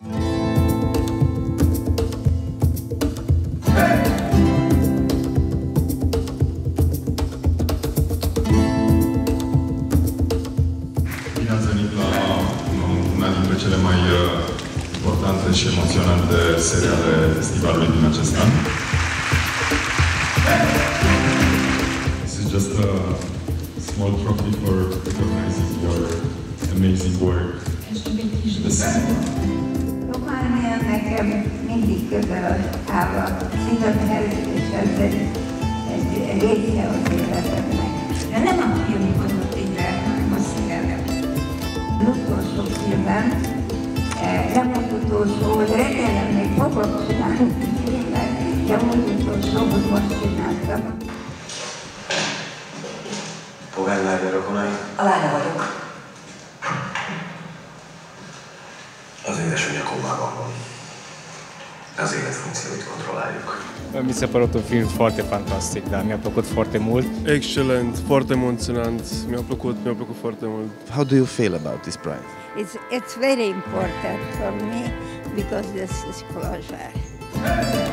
Bine ați venit la una dintre cele mai importante și emoționante serii ale festivalului din acest an. This is just a small trophy for recognizing your amazing work. Románia nekem mindig közel áll a szívemhez, és ez egy része az életemnek. De nem a film hozott ide, hanem a szívemem. Az utolsó filmem, nem az utolsó, de remélem még fogok csinálni filmet, de az utolsó, hogy most csináltam. Polgármester rokonai? A lánya vagyok. Az édesanyja komában van. Az életfunkcióit kontrolláljuk. Mi se părut un film foarte fantastic, da, mi-a plăcut foarte mult. Excelent, foarte emoționant, mi-a plăcut foarte mult. How do you feel about this prize? It's very important for me because this is closure.